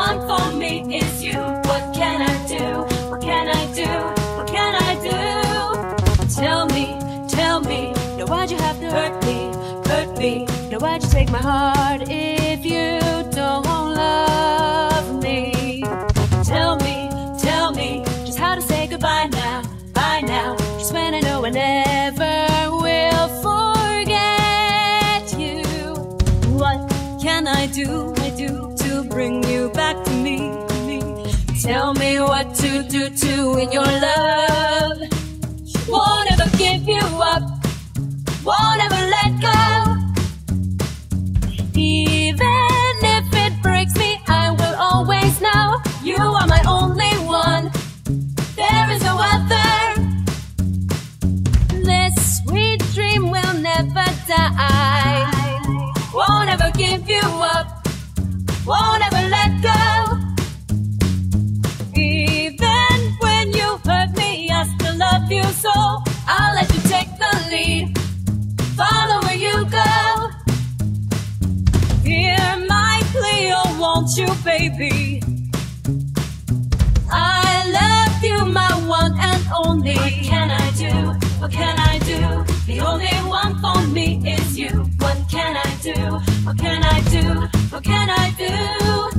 one for me is you. What can I do? What can I do? What can I do? Tell me, now why'd you have to hurt me? Now why'd you take my heart if you don't love me? Tell me, just how to say goodbye now, bye now. Just when I know I never will forget you. What can I do to bring you back to me? Tell me what to do to win your love. Won't ever give you up, won't ever let go. Even if it breaks me, I will always know you are my only one. There is no other. This sweet dream will never die. Won't ever give you up, won't ever let go. Even when you hurt me, I still love you, so I'll let you take the lead. Follow where you go. Hear my plea, oh won't you, baby? I love you, my one and only. What can I do? What can I do? The only one for me is you. What can I do? What can I do? What can I do?